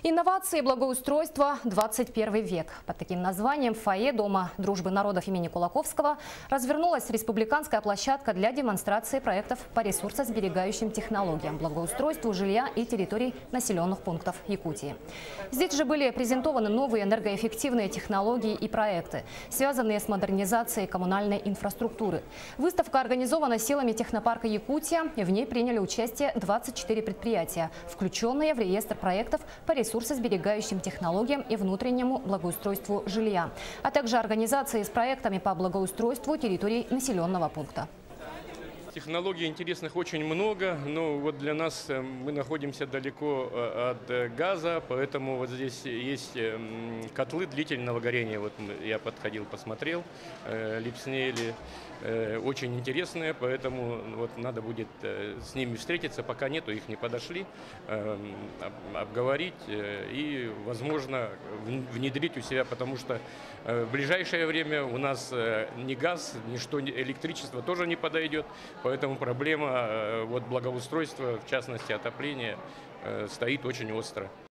Инновации и благоустройство 21 век. Под таким названием в фойе Дома дружбы народов имени Кулаковского развернулась республиканская площадка для демонстрации проектов по ресурсосберегающим технологиям, благоустройству жилья и территорий населенных пунктов Якутии. Здесь же были презентованы новые энергоэффективные технологии и проекты, связанные с модернизацией коммунальной инфраструктуры. Выставка организована силами технопарка Якутия, и в ней приняли участие 24 предприятия, включенные в реестр проектов по ресурсосберегающим технологиям и внутреннему благоустройству жилья, а также организации с проектами по благоустройству территорий населенного пункта. Технологий интересных очень много, но вот для нас мы находимся далеко от газа, поэтому вот здесь есть котлы длительного горения. Вот я подходил, посмотрел, липснели, очень интересные, поэтому вот надо будет с ними встретиться, пока нету, их не подошли, обговорить и, возможно, внедрить у себя, потому что в ближайшее время у нас ни газ, ничто, электричество тоже не подойдет. Поэтому проблема вот благоустройства, в частности отопления, стоит очень остро.